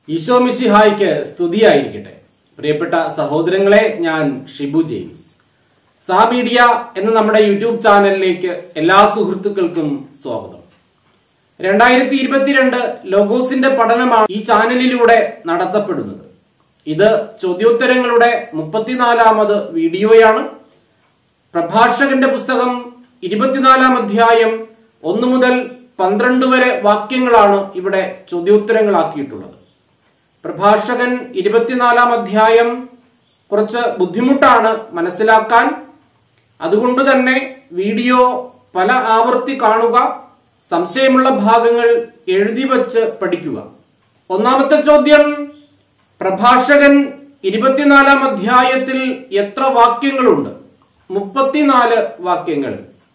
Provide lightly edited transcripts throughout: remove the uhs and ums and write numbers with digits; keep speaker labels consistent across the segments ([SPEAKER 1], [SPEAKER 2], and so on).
[SPEAKER 1] ഈശോ മിശിഹായ്ക്ക് സ്തുതിയായിരിക്കട്ടെ. പ്രിയപ്പെട്ട സഹോദരങ്ങളെ, ഞാൻ ഷിബു ജെയിംസ്. സാ മീഡിയ എന്ന നമ്മുടെ യൂട്യൂബ് ചാനലിലേക്ക് എല്ലാ സുഹൃത്തുക്കൾക്കും സ്വാഗതം. 2022 ലോഗോസിന്റെ പഠനമാണ് ഈ ചാനലിലൂടെ നടത്തപ്പെടുന്നത്. ഇത് ചോദ്യോത്തരങ്ങളുടെ 34ാമത് വീഡിയോയാണ്. പ്രഭാഷകന്റെ പുസ്തകം 24-ാം അധ്യായം 1 മുതൽ 12 വരെ വാക്യങ്ങളാണ് ഇവിടെ ചോദ്യോത്തരങ്ങളാക്കിയിട്ടുള്ളത്. പ്രഭാഷകൻ 24-ാം അധ്യായം കുറച്ച് ബുദ്ധിമുട്ടാണ് മനസ്സിലാക്കാൻ. അതുകൊണ്ട് തന്നെ വീഡിയോ പല ആവർത്തി കാണുക, സംശയമുള്ള ഭാഗങ്ങൾ എഴുതി വച്ച് പഠിക്കുക. ഒന്നാമത്തെ ചോദ്യം, പ്രഭാഷകൻ 24-ാം അധ്യായത്തിൽ എത്ര വാക്യങ്ങളുണ്ട്? 34 വാക്യങ്ങൾ.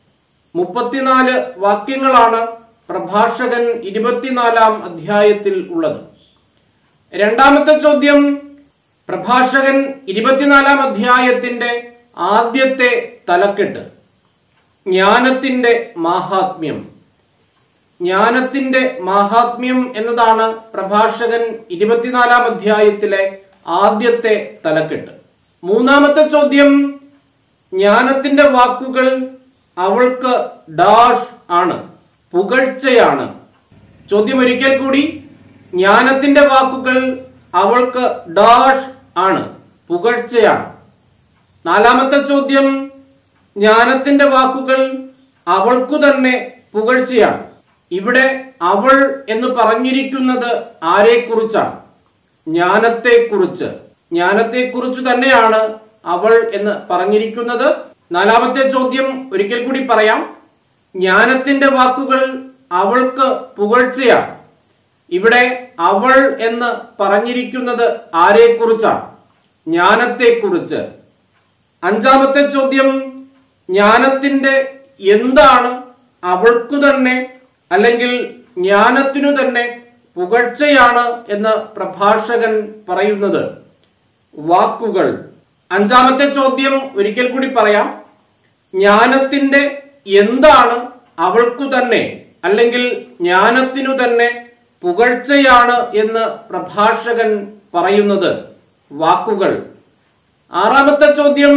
[SPEAKER 1] 34 വാക്യങ്ങളാണ് പ്രഭാഷകൻ 24-ാം അധ്യായത്തിൽ ഉള്ളത്. രണ്ടാമത്തെ ചോദ്യം, പ്രഭാഷകൻ 24-ാം അധ്യായത്തിന്റെ ആദ്യത്തെ തലക്കെട്ട് ജ്ഞാനത്തിന്റെ മാഹാത്മ്യം. ജ്ഞാനത്തിന്റെ മാഹാത്മ്യം എന്നതാണ് പ്രഭാഷകൻ 24-ാം അധ്യായത്തിലെ ആദ്യത്തെ തലക്കെട്ട്. മൂന്നാമത്തെ ചോദ്യം, ജ്ഞാനത്തിന്റെ വാക്കുകൾ അവൾക്ക് ഡാഷ് ആണ്, പുകഴ്ചയാണ്. ചോദ്യം ഒരിക്കൽ കൂടി, ജ്ഞാനത്തിന്റെ വാക്കുകൾ അവൾക്ക് ഡാഷ് ആണ്, പുകഴ്ചയാണ്. നാലാമത്തെ ചോദ്യം, ജ്ഞാനത്തിന്റെ വാക്കുകൾ അവൾക്കു തന്നെ പുകഴ്ചയാണ്. ഇവിടെ അവൾ എന്ന് പറഞ്ഞിരിക്കുന്നത് ആരെക്കുറിച്ചാണ്? ജ്ഞാനത്തെക്കുറിച്ച്. ജ്ഞാനത്തെക്കുറിച്ച് തന്നെയാണ് അവൾ എന്ന് പറഞ്ഞിരിക്കുന്നത്. നാലാമത്തെ ചോദ്യം ഒരിക്കൽ കൂടി പറയാം. ജ്ഞാനത്തിന്റെ വാക്കുകൾ അവൾക്ക് പുകഴ്ചയാണ്. ഇവിടെ അവൾ എന്ന് പറഞ്ഞിരിക്കുന്നത് ആരെക്കുറിച്ചാണ്? ജ്ഞാനത്തെക്കുറിച്ച്. അഞ്ചാമത്തെ ചോദ്യം, ജ്ഞാനത്തിന്റെ എന്താണ് അവൾക്കു തന്നെ അല്ലെങ്കിൽ ജ്ഞാനത്തിനു തന്നെ പുകഴ്ചയാണ് എന്ന് പ്രഭാഷകൻ പറയുന്നത്? വാക്കുകൾ. അഞ്ചാമത്തെ ചോദ്യം ഒരിക്കൽ കൂടി പറയാം. ജ്ഞാനത്തിന്റെ എന്താണ് അവൾക്കു തന്നെ അല്ലെങ്കിൽ ജ്ഞാനത്തിനു തന്നെ പുകഴ്ചയാണ് എന്ന് പ്രഭാഷകൻ പറയുന്നത്? വാക്കുകൾ. ആറാമത്തെ ചോദ്യം,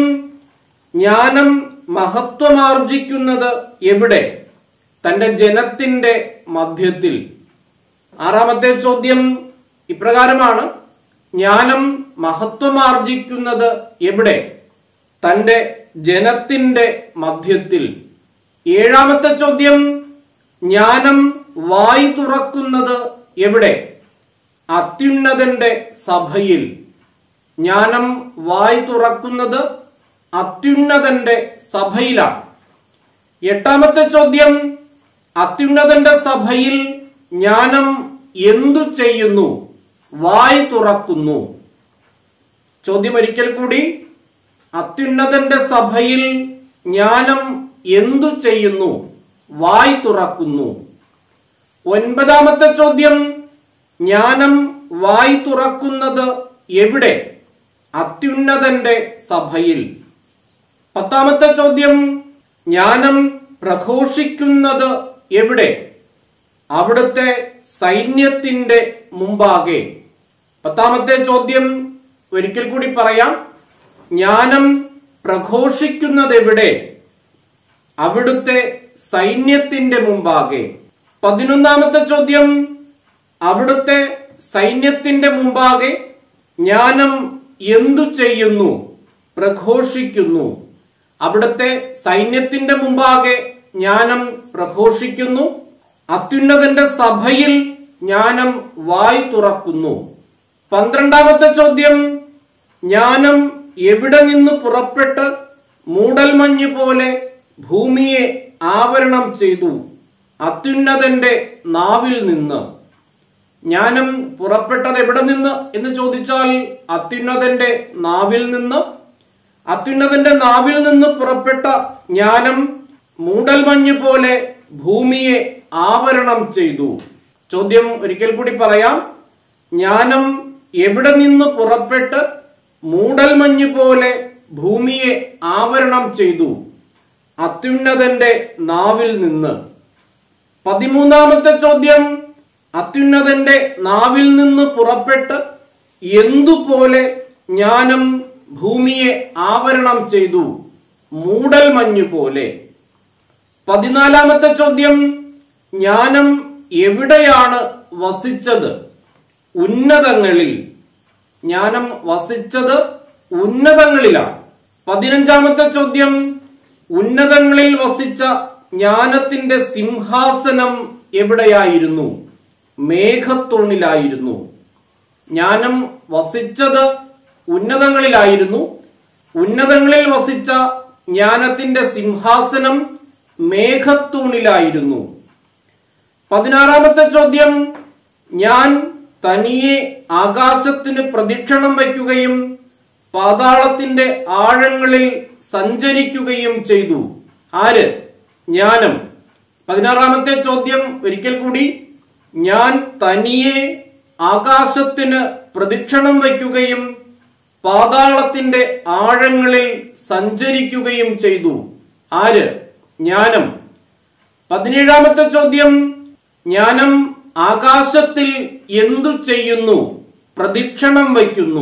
[SPEAKER 1] ജ്ഞാനം മഹത്വമാർജിക്കുന്നത് എവിടെ? തന്റെ ജനത്തിന്റെ മധ്യത്തിൽ. ആറാമത്തെ ചോദ്യം ഇപ്രകാരമാണ്: ജ്ഞാനം മഹത്വമാർജിക്കുന്നത് എവിടെ? തന്റെ ജനത്തിന്റെ മധ്യത്തിൽ. ഏഴാമത്തെ ചോദ്യം, ജ്ഞാനം വായ് തുറക്കുന്നത് എവിടെ? അത്യുന്നതന്റെ സഭയിൽ. ജ്ഞാനം വായ് തുറക്കുന്നത് അത്യുന്നതന്റെ സഭയിലാണ്. എട്ടാമത്തെ ചോദ്യം, അത്യുന്നതന്റെ സഭയിൽ ജ്ഞാനം എന്തു ചെയ്യുന്നു? വായ് തുറക്കുന്നു. ചോദ്യം ഒരിക്കൽ കൂടി, അത്യുന്നതന്റെ സഭയിൽ ജ്ഞാനം എന്തു ചെയ്യുന്നു? വായ് തുറക്കുന്നു. ഒൻപതാമത്തെ ചോദ്യം, ജ്ഞാനം വായ് തുറക്കുന്നത് എവിടെ? അത്യുന്നതന്റെ സഭയിൽ. പത്താമത്തെ ചോദ്യം, ജ്ഞാനം പ്രഘോഷിക്കുന്നത് എവിടെ? അവിടുത്തെ സൈന്യത്തിന്റെ മുമ്പാകെ. പത്താമത്തെ ചോദ്യം ഒരിക്കൽ കൂടി പറയാം. ജ്ഞാനം പ്രഘോഷിക്കുന്നത് എവിടെ? അവിടുത്തെ സൈന്യത്തിന്റെ മുമ്പാകെ. 11ാമത്തെ ചോദ്യം, അവിടുത്തെ സൈന്യത്തിന്റെ മുമ്പാകെ ജ്ഞാനം എന്തു ചെയ്യുന്നു? പ്രഘോഷിക്കുന്നു. അവിടുത്തെ സൈന്യത്തിന്റെ മുമ്പാകെ ജ്ഞാനം പ്രഘോഷിക്കുന്നു. അത്യുന്നതന്റെ സഭയിൽ ജ്ഞാനം വായ് തുറക്കുന്നു. 12ാമത്തെ ചോദ്യം, ജ്ഞാനം എവിടെ നിന്ന് പുറപ്പെട്ട് മൂടൽമഞ്ഞ് പോലെ ഭൂമിയെ ആവരണം ചെയ്തു? അത്യുന്നതന്റെ നാവിൽ നിന്ന്. ജ്ഞാനം പുറപ്പെട്ടത് എവിടെ നിന്ന് എന്ന് ചോദിച്ചാൽ അത്യുന്നതന്റെ നാവിൽ നിന്ന്. അത്യുന്നതന്റെ നാവിൽ നിന്ന് പുറപ്പെട്ട ജ്ഞാനം മൂടൽമഞ്ഞ് പോലെ ഭൂമിയെ ആവരണം ചെയ്തു. ചോദ്യം ഒരിക്കൽ കൂടി പറയാം. ജ്ഞാനം എവിടെ നിന്ന് പുറപ്പെട്ട് മൂടൽമഞ്ഞ് പോലെ ഭൂമിയെ ആവരണം ചെയ്തു? അത്യുന്നതന്റെ നാവിൽ നിന്ന്. 13ാമത്തെ ചോദ്യം, അത്യുന്നതന്റെ നാവിൽ നിന്ന് പുറപ്പെട്ട് എന്തുപോലെ ജ്ഞാനം ഭൂമിയെ ആവരണം ചെയ്തു, മൂടൽ മഞ്ഞു പോലെ. 14-ാമത്തെ ചോദ്യം, ജ്ഞാനം എവിടെയാണ് വസിച്ചത്? ഉന്നതങ്ങളിൽ. ജ്ഞാനം വസിച്ചത് ഉന്നതങ്ങളിലാണ്. 15-ാമത്തെ ചോദ്യം, ഉന്നതങ്ങളിൽ വസിച്ച ജ്ഞാനത്തിന്റെ സിംഹാസനം എവിടെയായിരുന്നു? മേഘത്തൂണിലായിരുന്നു. ജ്ഞാനം വസിച്ചത് ഉന്നതങ്ങളിലായിരുന്നു. ഉന്നതങ്ങളിൽ വസിച്ച ജ്ഞാനത്തിന്റെ സിംഹാസനം മേഘത്തൂണിലായിരുന്നു. 16-ാമത്തെ ചോദ്യം, ഞാൻ തനിയെ ആകാശത്തിന് പ്രദക്ഷിണം വയ്ക്കുകയും പാതാളത്തിന്റെ ആഴങ്ങളിൽ സഞ്ചരിക്കുകയും ചെയ്തു. ആര്? ജ്ഞാനം. 16-ാമത്തെ ചോദ്യം ഒരിക്കൽ കൂടി, ഞാൻ തനിയെ ആകാശത്തിന് പ്രദക്ഷിണം വയ്ക്കുകയും പാതാളത്തിന്റെ ആഴങ്ങളിൽ സഞ്ചരിക്കുകയും ചെയ്തു. ആര്? ജ്ഞാനം. 17-ാമത്തെ ചോദ്യം, ജ്ഞാനം ആകാശത്തിൽ എന്തു ചെയ്യുന്നു? പ്രദക്ഷിണം വയ്ക്കുന്നു.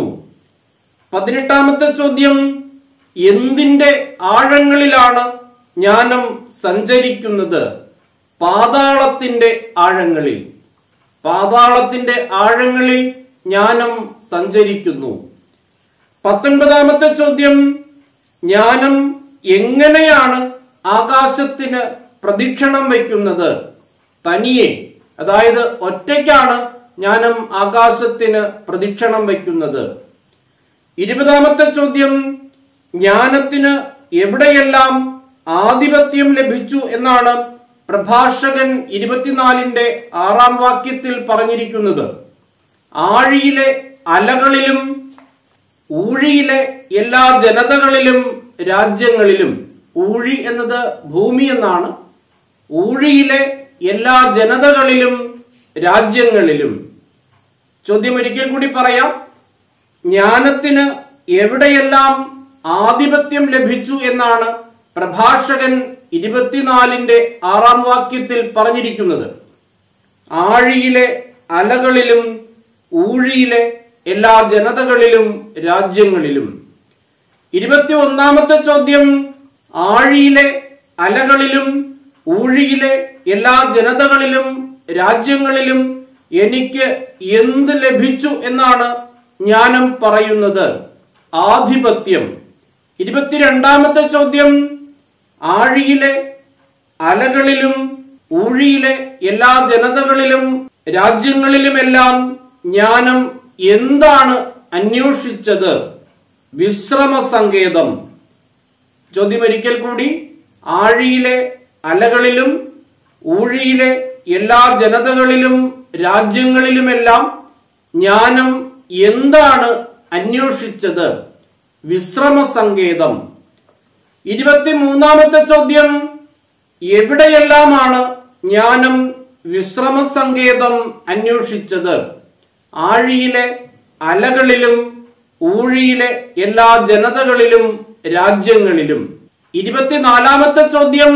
[SPEAKER 1] 18-ാമത്തെ ചോദ്യം, എന്തിന്റെ ആഴങ്ങളിലാണ് ജ്ഞാനം സഞ്ചരിക്കുന്നത്? പാതാളത്തിന്റെ ആഴങ്ങളിൽ. പാതാളത്തിന്റെ ആഴങ്ങളിൽ ജ്ഞാനം സഞ്ചരിക്കുന്നു. 19-ാമത്തെ ചോദ്യം, ജ്ഞാനം എങ്ങനെയാണ് ആകാശത്തിന് പ്രദക്ഷിണം വയ്ക്കുന്നത്? തനിയെ, അതായത് ഒറ്റയ്ക്കാണ് ജ്ഞാനം ആകാശത്തിന് പ്രദക്ഷിണം വയ്ക്കുന്നത്. 20-ാമത്തെ ചോദ്യം, ജ്ഞാനത്തിന് എവിടെയെല്ലാം ആധിപത്യം ലഭിച്ചു എന്നാണ് പ്രഭാഷകൻ 24-ന്റെ 6-ാം വാക്യത്തിൽ പറഞ്ഞിരിക്കുന്നത്? ആഴിയിലെ അലകളിലും ഊഴിയിലെ എല്ലാ ജനതകളിലും രാജ്യങ്ങളിലും. ഊഴി എന്നത് ഭൂമി എന്നാണ്. ഊഴിയിലെ എല്ലാ ജനതകളിലും രാജ്യങ്ങളിലും. ചോദ്യം ഒരിക്കൽ കൂടി പറയാം. ജ്ഞാനത്തിന് എവിടെയെല്ലാം ആധിപത്യം ലഭിച്ചു എന്നാണ് പ്രഭാഷകൻ 24-ന്റെ 6-ാം വാക്യത്തിൽ പറഞ്ഞിരിക്കുന്നത്? ആഴിയിലെ അലകളിലും ഊഴിയിലെ എല്ലാ ജനതകളിലും രാജ്യങ്ങളിലും. 21-ാമത്തെ ചോദ്യം, ആഴിയിലെ അലകളിലും ഊഴിയിലെ എല്ലാ ജനതകളിലും രാജ്യങ്ങളിലും എനിക്ക് എന്ത് ലഭിച്ചു എന്നാണ് ജ്ഞാനം പറയുന്നത്? ആധിപത്യം. 22-ാമത്തെ ചോദ്യം, ആഴിയിലെ അലകളിലും ഊഴിയിലെ എല്ലാ ജനതകളിലും രാജ്യങ്ങളിലുമെല്ലാം ജ്ഞാനം എന്താണ് അന്വേഷിച്ചത്? വിശ്രമ സങ്കേതം. ചോദ്യം ഒരിക്കൽ കൂടി, ആഴിയിലെ അലകളിലും ഊഴിയിലെ എല്ലാ ജനതകളിലും രാജ്യങ്ങളിലുമെല്ലാം ജ്ഞാനം എന്താണ് അന്വേഷിച്ചത്? വിശ്രമ സങ്കേതം. 23-ാമത്തെ ചോദ്യം, എവിടെയെല്ലാമാണ് ജ്ഞാനം വിശ്രമ സങ്കേതം അന്വേഷിച്ചത്? ആഴിയിലെ അലകളിലും ഊഴിയിലെ എല്ലാ ജനതകളിലും രാജ്യങ്ങളിലും. 24-ാമത്തെ ചോദ്യം,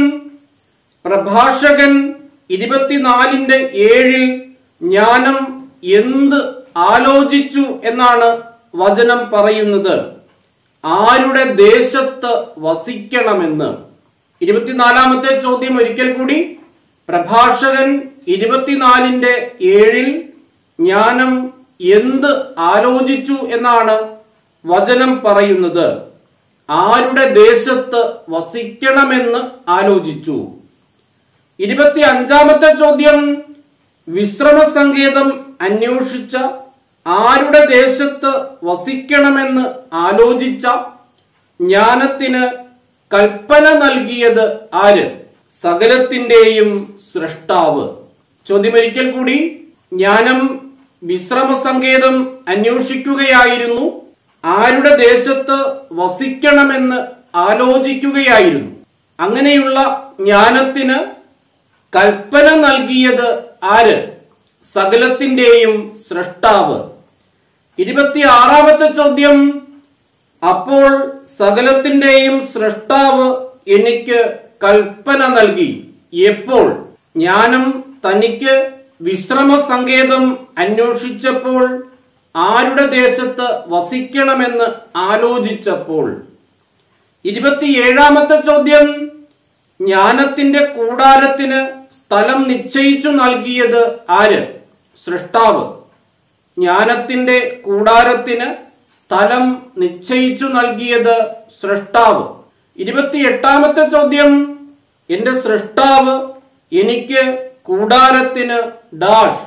[SPEAKER 1] പ്രഭാഷകൻ 24-ന്റെ 7-ൽ ജ്ഞാനം എന്ത് ആലോചിച്ചു എന്നാണ് വചനം പറയുന്നത്? ആരുടെ ദേശത്ത് വസിക്കണമെന്ന്. 24-ാമത്തെ ചോദ്യം ഒരിക്കൽ കൂടി, പ്രഭാഷകൻ 24-ന്റെ 7-ൽ ജ്ഞാനം എന്ത് ആലോചിച്ചു എന്നാണ് വചനം പറയുന്നത്? ആരുടെ ദേശത്ത് വസിക്കണമെന്ന് ആലോചിച്ചു. 25-ാമത്തെ ചോദ്യം, വിശ്രമ സങ്കേതം അന്വേഷിച്ച ആരുടെ ദേശത്ത് വസിക്കണമെന്ന് ആലോചിച്ച ജ്ഞാനത്തിന് കൽപ്പന നൽകിയത് ആര്? സകലത്തിന്റെയും സൃഷ്ടാവ്. ചോദ്യം ഒരിക്കൽ കൂടി, ജ്ഞാനം വിശ്രമ സങ്കേതം അന്വേഷിക്കുകയായിരുന്നു, ആരുടെ ദേശത്ത് വസിക്കണമെന്ന് ആലോചിക്കുകയായിരുന്നു. അങ്ങനെയുള്ള ജ്ഞാനത്തിന് കൽപ്പന നൽകിയത് ആര്? സകലത്തിന്റെയും സൃഷ്ടാവ്. 26-ാമത്തെ ചോദ്യം, അപ്പോൾ സകലത്തിന്റെയും സൃഷ്ടാവ് എനിക്ക് കൽപ്പന നൽകി. എപ്പോൾ? ജ്ഞാനം തനിക്ക് വിശ്രമ സങ്കേതം അന്വേഷിച്ചപ്പോൾ, ആരുടെ ദേശത്ത് വസിക്കണമെന്ന് ആലോചിച്ചപ്പോൾ. 27-ാമത്തെ ചോദ്യം, ജ്ഞാനത്തിന്റെ കൂടാരത്തിന് സ്ഥലം നിശ്ചയിച്ചു നൽകിയത് ആര്? സൃഷ്ടാവ്. ജ്ഞാനത്തിന്റെ കൂടാരത്തിന് സ്ഥലം നിശ്ചയിച്ചു നൽകിയത് സൃഷ്ടാവ്. 28-ാമത്തെ ചോദ്യം, എന്റെ സൃഷ്ടാവ് എനിക്ക് കൂടാരത്തിന് ഡാഷ്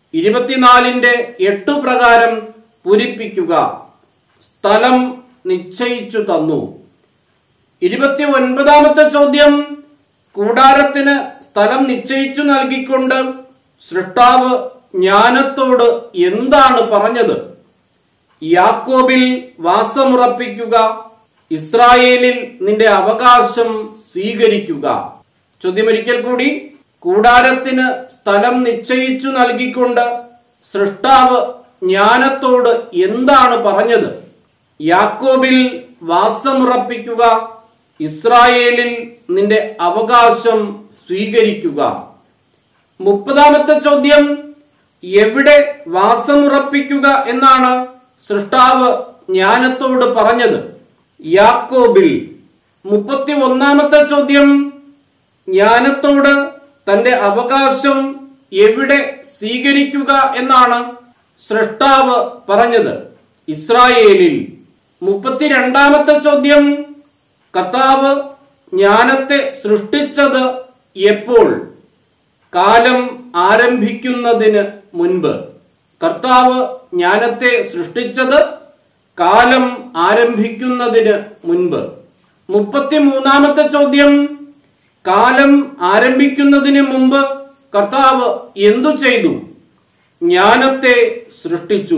[SPEAKER 1] 24-8 പ്രകാരം പൂരിപ്പിക്കുക. സ്ഥലം നിശ്ചയിച്ചു തന്നു. 29-ാമത്തെ ചോദ്യം, കൂടാരത്തിന് സ്ഥലം നിശ്ചയിച്ചു നൽകിക്കൊണ്ട് സൃഷ്ടാവ് ജ്ഞാനത്തോട് എന്താണ് പറഞ്ഞത്? യാക്കോബിൽ വാസമുറപ്പിക്കുക, ഇസ്രായേലിൽ നിന്റെ അവകാശം സ്വീകരിക്കുക. ചോദ്യമൊരിക്കൽ കൂടി, കൂടാരത്തിന് സ്ഥലം നിശ്ചയിച്ചു നൽകിക്കൊണ്ട് സൃഷ്ടാവ് ജ്ഞാനത്തോട് എന്താണ് പറഞ്ഞത്? യാക്കോബിൽ വാസമുറപ്പിക്കുക, ഇസ്രായേലിൽ നിന്റെ അവകാശം സ്വീകരിക്കുക. 30-ാമത്തെ ചോദ്യം, എവിടെ വാസമുറപ്പിക്കുക എന്നാണ് സൃഷ്ടാവ് ജ്ഞാനത്തോട് പറഞ്ഞത്? യാക്കോബിൽ. 31-ാമത്തെ ചോദ്യം, ജ്ഞാനത്തോട് തന്റെ അവകാശം എവിടെ സ്വീകരിക്കുക എന്നാണ് സൃഷ്ടാവ് പറഞ്ഞത്? ഇസ്രായേലിൽ. 32-ാമത്തെ ചോദ്യം, കർത്താവ് ജ്ഞാനത്തെ സൃഷ്ടിച്ചത് എപ്പോൾ? കാലം ആരംഭിക്കുന്നതിന് മുൻപ്. കർത്താവ് ജ്ഞാനത്തെ സൃഷ്ടിച്ചത് കാലം ആരംഭിക്കുന്നതിന് മുൻപ്. 33-ാമത്തെ ചോദ്യം, കാലം ആരംഭിക്കുന്നതിന് മുമ്പ് കർത്താവ് എന്തു ചെയ്തു? ജ്ഞാനത്തെ സൃഷ്ടിച്ചു.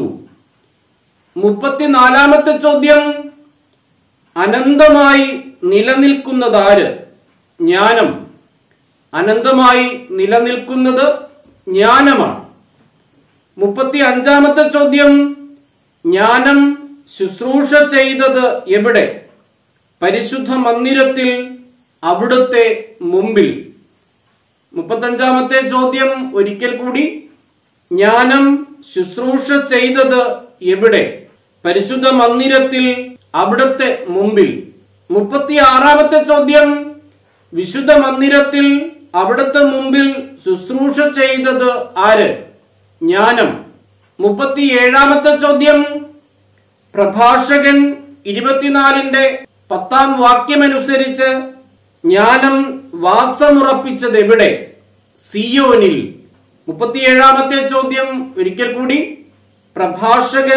[SPEAKER 1] 34-ാമത്തെ ചോദ്യം, അനന്തമായി നിലനിൽക്കുന്നതാര്? ജ്ഞാനം. അനന്തമായി നിലനിൽക്കുന്നത് ജ്ഞാനമാണ്. 35-ാമത്തെ ചോദ്യം, ജ്ഞാനം ശുശ്രൂഷ ചെയ്തത് എവിടെ? പരിശുദ്ധ മന്ദിരത്തിൽ, അവിടുത്തെ മുമ്പിൽ. 35-ാമത്തെ ചോദ്യം ഒരിക്കൽ കൂടി, ജ്ഞാനം ശുശ്രൂഷ ചെയ്തത് എവിടെ? പരിശുദ്ധ മന്ദിരത്തിൽ, അവിടുത്തെ മുമ്പിൽ. 36-ാമത്തെ ചോദ്യം, വിശുദ്ധ മന്ദിരത്തിൽ അവിടുത്തെ മുമ്പിൽ ശുശ്രൂഷ ചെയ്തത് ആര്? ജ്ഞാനം. 37-ാമത്തെ ചോദ്യം, പ്രഭാഷകൻ 24-ന്റെ 10-ാം വാക്യമനുസരിച്ച് ജ്ഞാനം വാസമുറപ്പിച്ചത് എവിടെ? സിയോനിൽ. 37-ാമത്തെ ചോദ്യം ഒരിക്കൽ കൂടി, പ്രഭാഷകൻ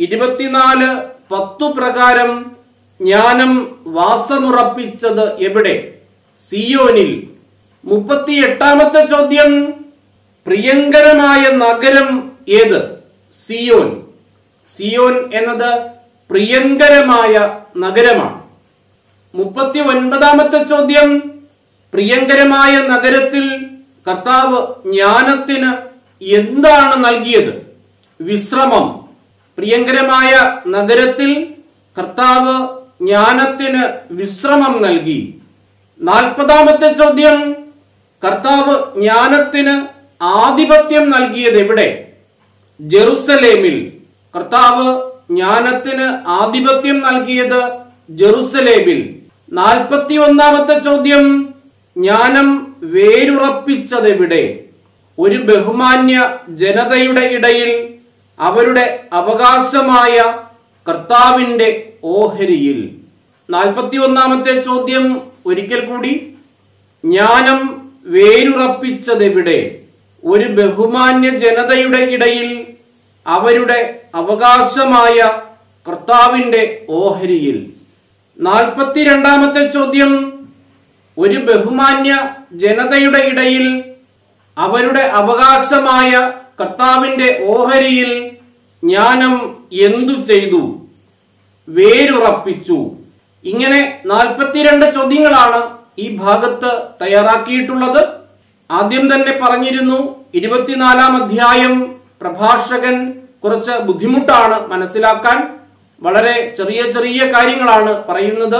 [SPEAKER 1] 24:10 പ്രകാരം ജ്ഞാനം വാസമുറപ്പിച്ചത് എവിടെ? സിയോനിൽ. 38-ാമത്തെ ചോദ്യം, പ്രിയങ്കരമായ നഗരം ഏത്? സിയോൻ. സിയോൻ എന്നത് പ്രിയങ്കരമായ നഗരമാണ്. 39-ാമത്തെ ചോദ്യം, പ്രിയങ്കരമായ നഗരത്തിൽ കർത്താവ് ജ്ഞാനത്തിന് എന്താണ് നൽകിയത്? വിശ്രമം. പ്രിയങ്കരമായ നഗരത്തിൽ കർത്താവ് ജ്ഞാനത്തിന് വിശ്രമം നൽകി. 40-ാമത്തെ ചോദ്യം, കർത്താവ് ജ്ഞാനത്തിന് ആധിപത്യം നൽകിയത് എവിടെ? ജെറുസലേമിൽ. കർത്താവ് ജ്ഞാനത്തിന് ആധിപത്യം നൽകിയത് ജെറുസലേമിൽ. 41-ാമത്തെ ചോദ്യം, ജ്ഞാനം വേരുറപ്പിച്ചത് എവിടെ? ഒരു ബഹുമാന്യ ജനതയുടെ ഇടയിൽ, അവരുടെ അവകാശമായ കർത്താവിന്റെ ഓഹരിയിൽ. 41-ാമത്തെ ചോദ്യം ഒരിക്കൽ കൂടി, ജ്ഞാനം വേരുറപ്പിച്ചതെവിടെ? ഒരു ബഹുമാന്യ ജനതയുടെ ഇടയിൽ, അവരുടെ അവകാശമായ കർത്താവിന്റെ ഓഹരിയിൽ. 42-ാമത്തെ ചോദ്യം, ഒരു ബഹുമാന്യ ജനതയുടെ ഇടയിൽ, അവരുടെ അവകാശമായ കർത്താവിന്റെ ഓഹരിയിൽ ജ്ഞാനം എന്തു ചെയ്തു? വേരുറപ്പിച്ചു. ഇങ്ങനെ 42 ചോദ്യങ്ങളാണ് ഈ ഭാഗത്ത് തയ്യാറാക്കിയിട്ടുള്ളത്. ആദ്യം തന്നെ പറഞ്ഞിരുന്നു, 24-ാം അധ്യായം പ്രഭാഷകൻ കുറച്ച് ബുദ്ധിമുട്ടാണ് മനസ്സിലാക്കാൻ. വളരെ ചെറിയ ചെറിയ കാര്യങ്ങളാണ് പറയുന്നത്.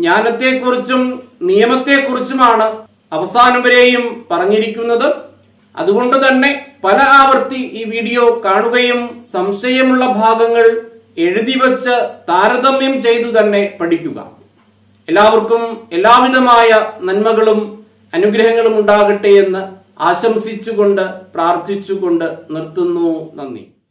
[SPEAKER 1] ജ്ഞാനത്തെക്കുറിച്ചും നിയമത്തെക്കുറിച്ചുമാണ് അവസാനം വരെയും പറഞ്ഞിരിക്കുന്നത്. അതുകൊണ്ട് തന്നെ പല ആവർത്തി ഈ വീഡിയോ കാണുകയും സംശയമുള്ള ഭാഗങ്ങൾ എഴുതി വച്ച് താരതമ്യം ചെയ്തു തന്നെ പഠിക്കുക. എല്ലാവർക്കും എല്ലാവിധമായ നന്മകളും അനുഗ്രഹങ്ങളും ഉണ്ടാകട്ടെ എന്ന് ആശംസിച്ചുകൊണ്ട് പ്രാർത്ഥിച്ചുകൊണ്ട് നിർത്തുന്നു. നന്ദി.